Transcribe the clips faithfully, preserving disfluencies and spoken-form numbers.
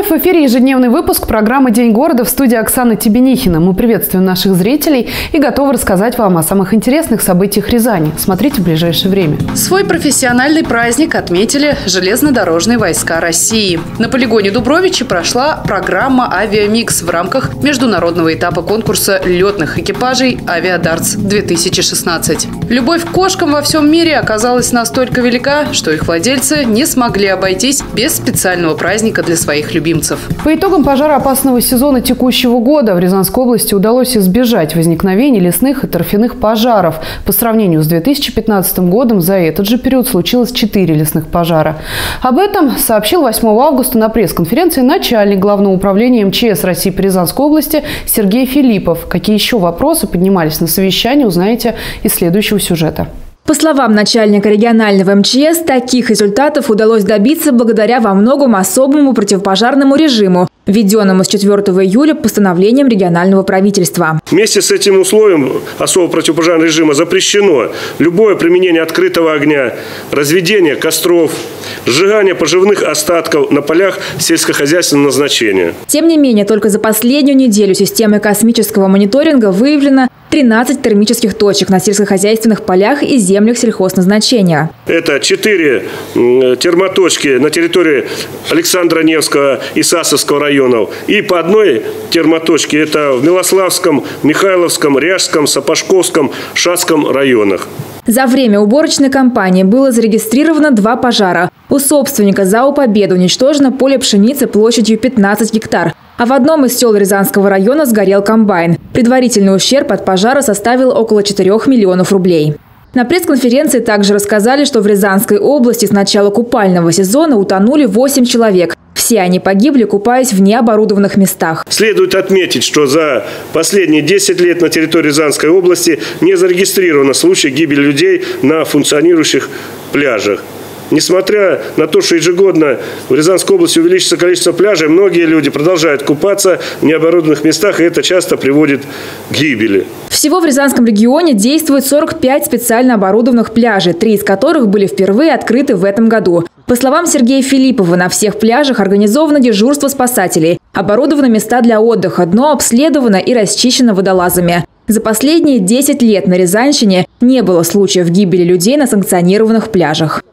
Вновь в эфире ежедневный выпуск программы «День города», в студии Оксана Тебенихина. Мы приветствуем наших зрителей и готовы рассказать вам о самых интересных событиях Рязани. Смотрите в ближайшее время. Свой профессиональный праздник отметили железнодорожные войска России. На полигоне Дубровичи прошла программа «Авиамикс» в рамках международного этапа конкурса летных экипажей «Авиадартс-две тысячи шестнадцать». Любовь к кошкам во всем мире оказалась настолько велика, что их владельцы не смогли обойтись без специального праздника для своих любимцев. По итогам пожароопасного сезона текущего года в Рязанской области удалось избежать возникновения лесных и торфяных пожаров. По сравнению с две тысячи пятнадцатым годом за этот же период случилось четыре лесных пожара. Об этом сообщил восьмого августа на пресс-конференции начальник Главного управления эм че эс России по Рязанской области Сергей Филиппов. Какие еще вопросы поднимались на совещании, узнаете из следующего сюжета. По словам начальника регионального эм че эс, таких результатов удалось добиться благодаря во многом особому противопожарному режиму, введенному с четвёртого июля постановлением регионального правительства. Вместе с этим условием особого противопожарного режима запрещено любое применение открытого огня, разведение костров, сжигание поживных остатков на полях сельскохозяйственного назначения. Тем не менее, только за последнюю неделю системой космического мониторинга выявлено тринадцать термических точек на сельскохозяйственных полях и землях сельхозназначения. Это четыре термоточки на территории Александра Невского и Сасовского районов. И по одной термоточке это в Милославском, Михайловском, Ряжском, Сапожковском, Шацком районах. За время уборочной кампании было зарегистрировано два пожара. У собственника ЗАО «Победа» уничтожено поле пшеницы площадью пятнадцать гектар. А в одном из сел Рязанского района сгорел комбайн. Предварительный ущерб от пожара составил около четырёх миллионов рублей. На пресс-конференции также рассказали, что в Рязанской области с начала купального сезона утонули восемь человек. Все они погибли, купаясь в необорудованных местах. Следует отметить, что за последние десять лет на территории Рязанской области не зарегистрировано случаев гибели людей на функционирующих пляжах. Несмотря на то, что ежегодно в Рязанской области увеличится количество пляжей, многие люди продолжают купаться в необорудованных местах, и это часто приводит к гибели. Всего в Рязанском регионе действует сорок пять специально оборудованных пляжей, три из которых были впервые открыты в этом году. По словам Сергея Филиппова, на всех пляжах организовано дежурство спасателей, оборудованы места для отдыха, дно обследовано и расчищено водолазами. За последние десять лет на Рязанщине не было случаев гибели людей на санкционированных пляжах.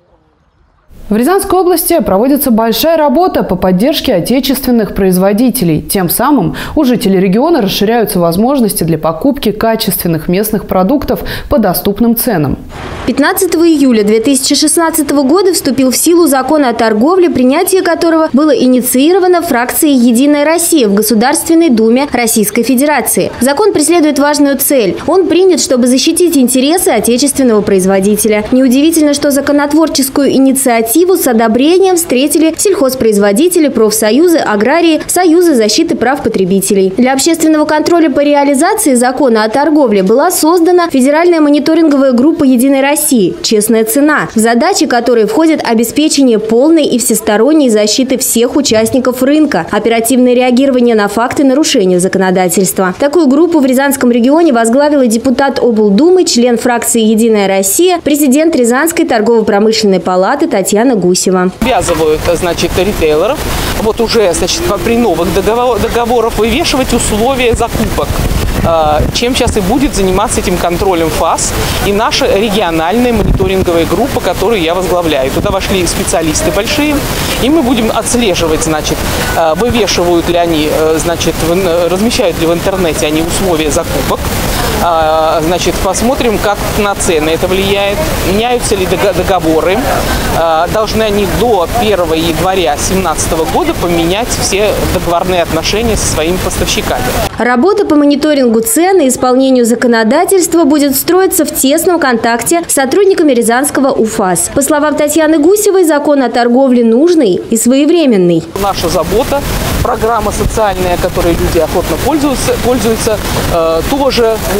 В Рязанской области проводится большая работа по поддержке отечественных производителей. Тем самым у жителей региона расширяются возможности для покупки качественных местных продуктов по доступным ценам. пятнадцатого июля две тысячи шестнадцатого года вступил в силу закон о торговле, принятие которого было инициировано фракцией «Единая Россия» в Государственной Думе Российской Федерации. Закон преследует важную цель. Он принят, чтобы защитить интересы отечественного производителя. Неудивительно, что законотворческую инициативу с одобрением встретили сельхозпроизводители, профсоюзы, аграрии, союзы защиты прав потребителей. Для общественного контроля по реализации закона о торговле была создана Федеральная мониторинговая группа «Единой России» «Честная цена», в задачи которой входит обеспечение полной и всесторонней защиты всех участников рынка, оперативное реагирование на факты нарушения законодательства. Такую группу в Рязанском регионе возглавила депутат облдумы, член фракции «Единая Россия», президент Рязанской торгово-промышленной палаты Татьяна Гусева. Обязывают, значит, ритейлеров вот уже, значит, при новых договорах вывешивать условия закупок. Чем сейчас и будет заниматься этим контролем ФАС и наша региональная мониторинговая группа, которую я возглавляю. Туда вошли специалисты большие, и мы будем отслеживать, значит, вывешивают ли они, значит, размещают ли в интернете они условия закупок. Значит, посмотрим, как на цены это влияет, меняются ли договоры. Должны они до первого января две тысячи семнадцатого года поменять все договорные отношения со своими поставщиками. Работа по мониторингу цен и исполнению законодательства будет строиться в тесном контакте с сотрудниками Рязанского УФАС. По словам Татьяны Гусевой, закон о торговле нужный и своевременный. Наша забота, программа социальная, которой люди охотно пользуются, пользуются э, тоже, в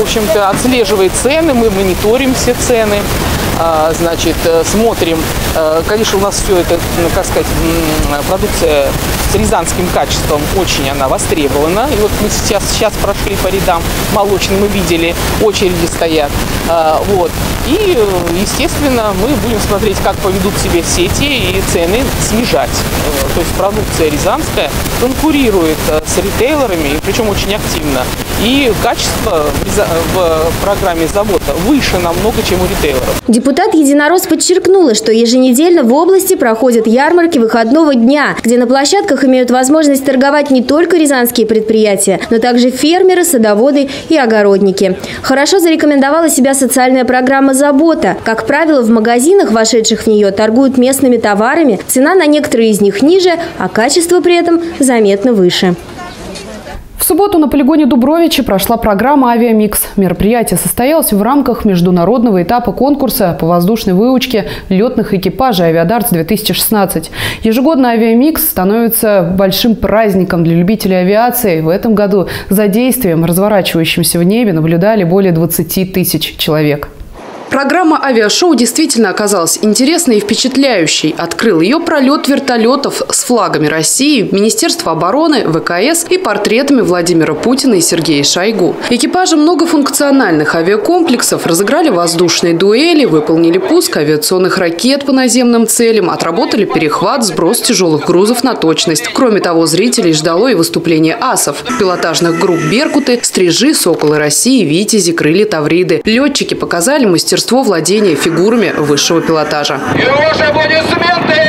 общем-то, отслеживает цены, мы мониторим все цены. Значит, смотрим, конечно, у нас все это, ну, как сказать, продукция с рязанским качеством, очень она востребована. И вот мы сейчас, сейчас прошли по рядам молочным, мы видели, очереди стоят. Вот. И, естественно, мы будем смотреть, как поведут себя сети и цены снижать. То есть продукция рязанская конкурирует с ритейлерами, причем очень активно. И качество в программе завода выше намного, чем у ритейлеров. Депутат Единорос подчеркнула, что еженедельно в области проходят ярмарки выходного дня, где на площадках имеют возможность торговать не только рязанские предприятия, но также фермеры, садоводы и огородники. Хорошо зарекомендовала себя социальная программа «Забота». Как правило, в магазинах, вошедших в нее, торгуют местными товарами, цена на некоторые из них ниже, а качество при этом заметно выше. В субботу на полигоне Дубровичи прошла программа «Авиамикс». Мероприятие состоялось в рамках международного этапа конкурса по воздушной выучке летных экипажей «Авиадартс-две тысячи шестнадцать». Ежегодно «Авиамикс» становится большим праздником для любителей авиации. В этом году за действием, разворачивающимся в небе, наблюдали более двадцати тысяч человек. Программа авиашоу действительно оказалась интересной и впечатляющей. Открыл ее пролет вертолетов с флагами России, Министерства обороны, ВКС и портретами Владимира Путина и Сергея Шойгу. Экипажи многофункциональных авиакомплексов разыграли воздушные дуэли, выполнили пуск авиационных ракет по наземным целям, отработали перехват, сброс тяжелых грузов на точность. Кроме того, зрителей ждало и выступление асов, пилотажных групп «Беркуты», «Стрижи», «Соколы России», «Витязи», «Крылья Тавриды». Летчики показали мастерство владения фигурами высшего пилотажа. И ваши аплодисменты!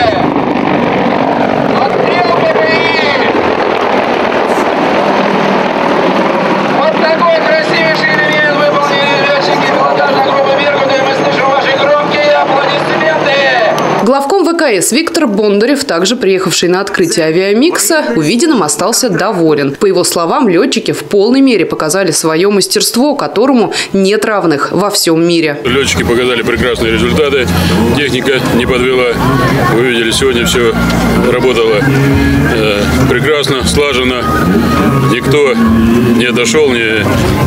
Отстрел ППИ! Вот такой красивейший элемент выполнили летчики пилотажной группы «Беркуты». Мы слышим ваши громкие аплодисменты! Главком ВКС Виктор Бондарев, также приехавший на открытие авиамикса, увиденным остался доволен. По его словам, летчики в полной мере показали свое мастерство, которому нет равных во всем мире. Летчики показали прекрасные результаты, техника не подвела. Вы видели, сегодня все работало э, прекрасно, слаженно. Никто не дошел, не,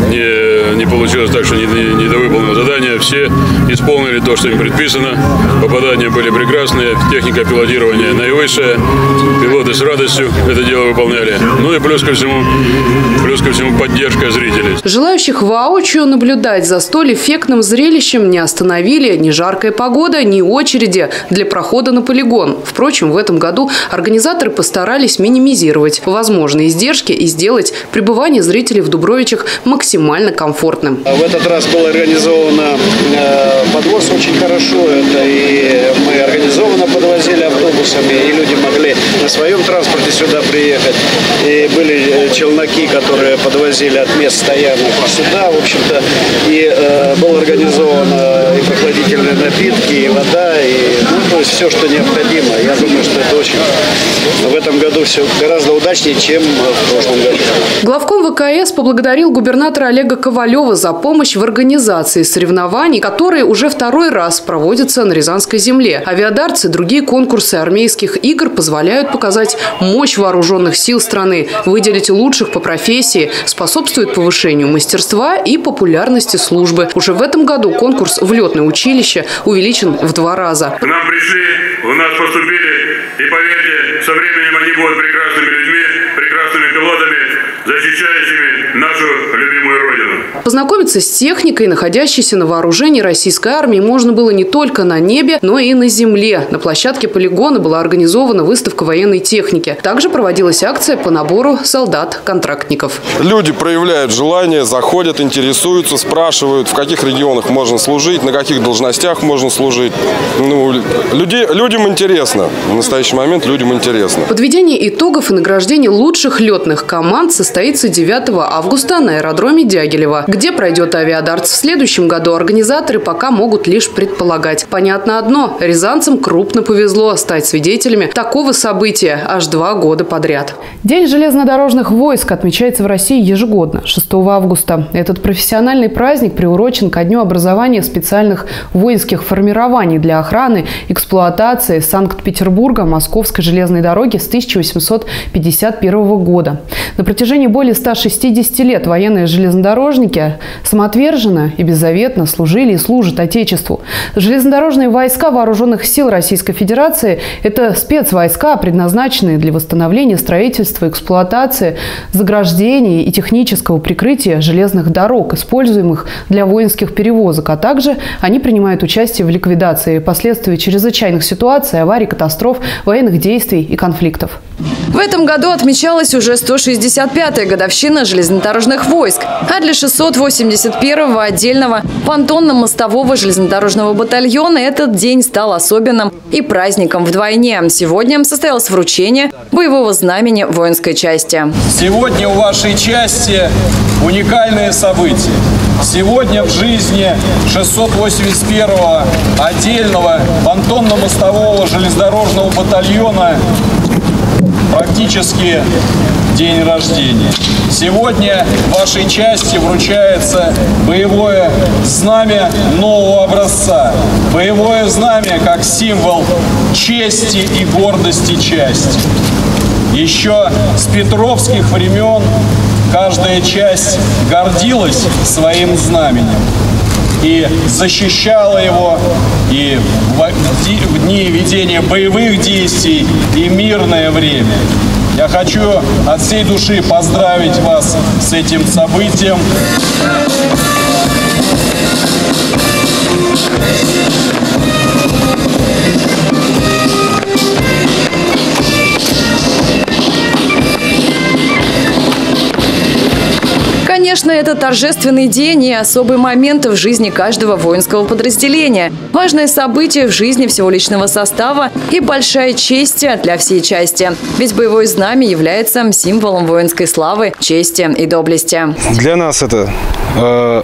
не, не получилось так, что не, не, не довыполнено задание. Все исполнили то, что им предписано. Попадания были прекрасные, техника пилотирования наивысшая. Пилоты с радостью это дело выполняли. Ну и плюс ко всему, плюс ко всему поддержка зрителей. Желающих воочию наблюдать за столь эффектным зрелищем не остановили ни жаркая погода, ни очереди для прохода на полигон. Впрочем, в этом году организаторы постарались минимизировать возможные издержки и сделать пребывание зрителей в Дубровичах максимально комфортным. В этот раз было организовано подвоз очень хорошо. Это и мы организованно подвозили автобусами, и люди могли на своем транспорте сюда приехать. И были челноки, которые подвозили от мест стоянок сюда, в общем-то. И э, было организовано и прохладительные напитки, и вода, и ну, то есть все, что необходимо. Я думаю, что это очень в этом году все гораздо удачнее, чем в прошлом году. Главком ВКС поблагодарил губернатора Олега Ковалева за помощь в организации соревнований, которые уже второй раз проводятся на Рязанской земле. Авиадартс и другие конкурсы армейских игр позволяют показать мощь вооруженных сил страны, выделить лучших по профессии, способствует повышению мастерства и популярности службы. Уже в этом году конкурс в летное училище увеличен в два раза. К нам пришли, у нас поступили, и поверьте, со временем они будут прекрасными людьми, прекрасными пилотами, защищающими нашу любимую родину. Познакомиться с техникой, находящейся на вооружении российской армии, можно было не только на небе, но и на земле. На площадке полигона была организована выставка военной техники. Также проводилась акция по набору солдат-контрактников. Люди проявляют желание, заходят, интересуются, спрашивают, в каких регионах можно служить, на каких должностях можно служить. Ну, люди, людям интересно. В настоящий момент людям интересно. Подведение итогов и награждение лучших летных команд состоится девятого августа на аэродроме Дягилева. Где пройдет авиадартс в следующем году, организаторы пока могут лишь предполагать. Понятно одно – рязанцам крупно повезло стать свидетелями такого события аж два года подряд. День железнодорожных войск отмечается в России ежегодно, шестого августа. Этот профессиональный праздник приурочен ко дню образования специальных воинских формирований для охраны, эксплуатации Санкт-Петербурга Московской железной дороги с тысяча восемьсот пятьдесят первого года. На протяжении более ста шестидесяти лет военные железнодорожники самоотверженно и беззаветно служили и служат Отечеству. Железнодорожные войска Вооруженных сил Российской Федерации – это спецвойска, предназначенные для восстановления, строительства, эксплуатации, заграждения и технического прикрытия железных дорог, используемых для воинских перевозок, а также они принимают участие в ликвидации последствий чрезвычайных ситуаций, аварий, катастроф, военных действий и конфликтов. В этом году отмечалась уже сто шестьдесят пятая годовщина железнодорожных войск, а для шестьсот восемьдесят первого отдельного понтонно-мостового железнодорожного батальона этот день стал особенным и праздником вдвойне. Сегодня состоялось вручение боевого знамени воинской части. Сегодня у вашей части уникальные события. Сегодня в жизни шестьсот восемьдесят первого отдельного понтонно-мостового железнодорожного батальона практически день рождения. Сегодня вашей части вручается боевое знамя нового образца. Боевое знамя как символ чести и гордости части. Еще с петровских времен каждая часть гордилась своим знаменем и защищала его и в дни ведения боевых действий, и мирное время. Я хочу от всей души поздравить вас с этим событием. Конечно, это торжественный день и особый момент в жизни каждого воинского подразделения. Важное событие в жизни всего личного состава и большая честь для всей части. Ведь боевое знамя является символом воинской славы, чести и доблести. Для нас это э,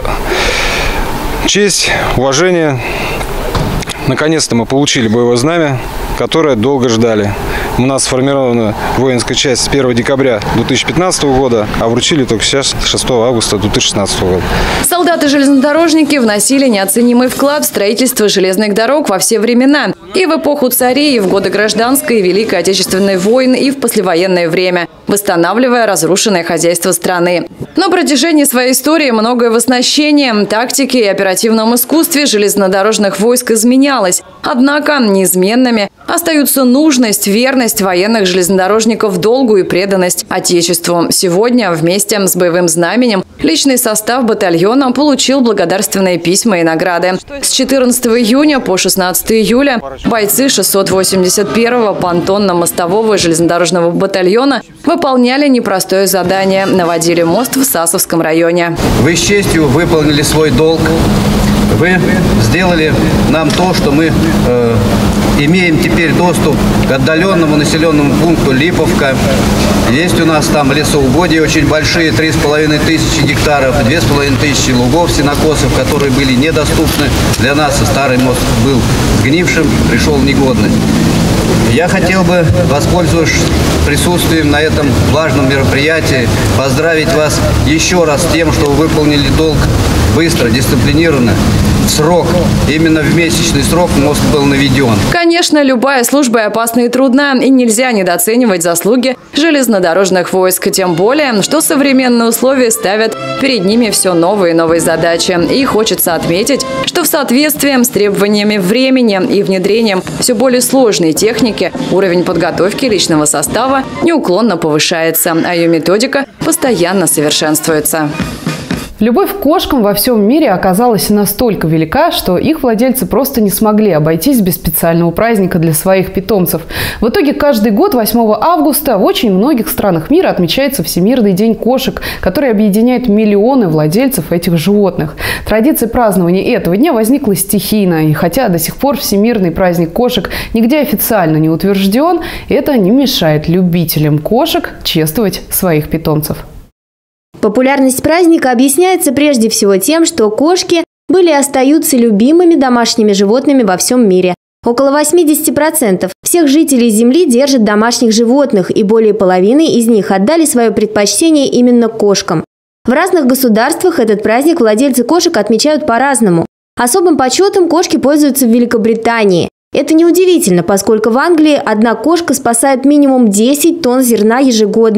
честь, уважение. Наконец-то мы получили боевое знамя, которое долго ждали. У нас сформирована воинская часть с первого декабря две тысячи пятнадцатого года, а вручили только сейчас, шестого августа две тысячи шестнадцатого года. Солдаты-железнодорожники вносили неоценимый вклад в строительство железных дорог во все времена. И в эпоху царей, и в годы гражданской и Великой Отечественной войн, и в послевоенное время, восстанавливая разрушенное хозяйство страны. На протяжении своей истории многое в оснащении, тактике и оперативном искусстве железнодорожных войск изменялось. Однако неизменными остаются нужность, верность военных железнодорожников долгу и преданность Отечеству. Сегодня вместе с боевым знаменем личный состав батальона получил благодарственные письма и награды. С четырнадцатого июня по шестнадцатое июля бойцы шестьсот восемьдесят первого понтонно-мостового железнодорожного батальона выполняли непростое задание – наводили мост в Сасовском районе. Вы с честью выполнили свой долг. Вы сделали нам то, что мы э, имеем теперь доступ к отдаленному населенному пункту Липовка. Есть у нас там лесоугодья очень большие, три с половиной тысячи гектаров, две с половиной тысячи лугов, сенокосов, которые были недоступны для нас. Старый мост был сгнившим, пришел в негодность. Я хотел бы, воспользовавшись присутствием на этом важном мероприятии, поздравить вас еще раз с тем, что вы выполнили долг быстро, дисциплинированно, в срок. Именно в месячный срок мост был наведен. Конечно, любая служба опасна и трудна, и нельзя недооценивать заслуги железнодорожных войск. Тем более, что современные условия ставят перед ними все новые и новые задачи. И хочется отметить, что в соответствии с требованиями времени и внедрением все более сложной техники уровень подготовки личного состава неуклонно повышается, а ее методика постоянно совершенствуется. Любовь к кошкам во всем мире оказалась настолько велика, что их владельцы просто не смогли обойтись без специального праздника для своих питомцев. В итоге каждый год восьмого августа в очень многих странах мира отмечается Всемирный день кошек, который объединяет миллионы владельцев этих животных. Традиция празднования этого дня возникла стихийно, и хотя до сих пор Всемирный праздник кошек нигде официально не утвержден, это не мешает любителям кошек чествовать своих питомцев. Популярность праздника объясняется прежде всего тем, что кошки были и остаются любимыми домашними животными во всем мире. Около восьмидесяти процентов всех жителей Земли держат домашних животных, и более половины из них отдали свое предпочтение именно кошкам. В разных государствах этот праздник владельцы кошек отмечают по-разному. Особым почетом кошки пользуются в Великобритании. Это неудивительно, поскольку в Англии одна кошка спасает минимум десять тонн зерна ежегодно,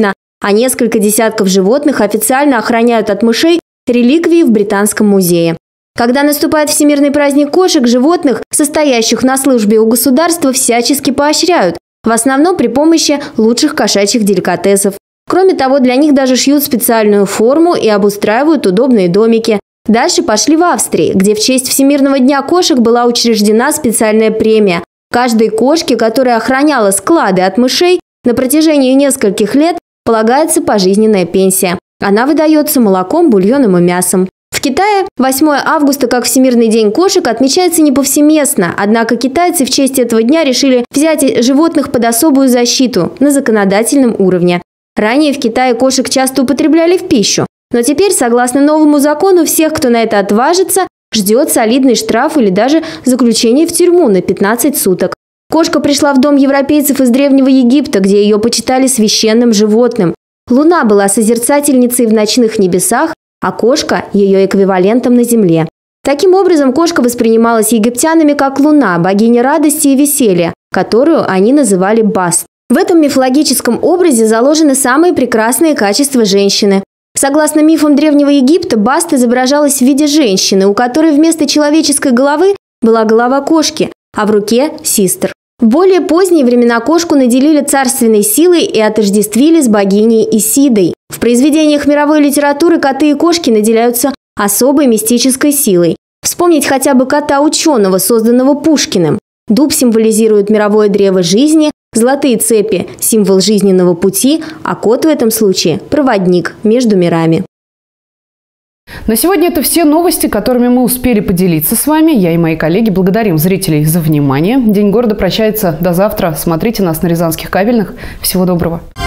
а несколько десятков животных официально охраняют от мышей реликвии в Британском музее. Когда наступает Всемирный праздник кошек, животных, состоящих на службе у государства, всячески поощряют, в основном при помощи лучших кошачьих деликатесов. Кроме того, для них даже шьют специальную форму и обустраивают удобные домики. Дальше пошли в Австрии, где в честь Всемирного дня кошек была учреждена специальная премия. Каждой кошке, которая охраняла склады от мышей, на протяжении нескольких лет полагается пожизненная пенсия. Она выдается молоком, бульоном и мясом. В Китае восьмое августа, как Всемирный день кошек, отмечается не повсеместно, однако китайцы в честь этого дня решили взять животных под особую защиту на законодательном уровне. Ранее в Китае кошек часто употребляли в пищу, но теперь, согласно новому закону, всех, кто на это отважится, ждет солидный штраф или даже заключение в тюрьму на пятнадцать суток. Кошка пришла в дом европейцев из Древнего Египта, где ее почитали священным животным. Луна была созерцательницей в ночных небесах, а кошка – ее эквивалентом на земле. Таким образом, кошка воспринималась египтянами как луна, богиня радости и веселья, которую они называли Баст. В этом мифологическом образе заложены самые прекрасные качества женщины. Согласно мифам Древнего Египта, Баст изображалась в виде женщины, у которой вместо человеческой головы была голова кошки, а в руке – систр. В более поздние времена кошку наделили царственной силой и отождествили с богиней Исидой. В произведениях мировой литературы коты и кошки наделяются особой мистической силой. Вспомнить хотя бы кота-ученого, созданного Пушкиным. Дуб символизирует мировое древо жизни, золотые цепи – символ жизненного пути, а кот в этом случае – проводник между мирами. На сегодня это все новости, которыми мы успели поделиться с вами. Я и мои коллеги благодарим зрителей за внимание. День города прощается до завтра. Смотрите нас на рязанских кабельных. Всего доброго.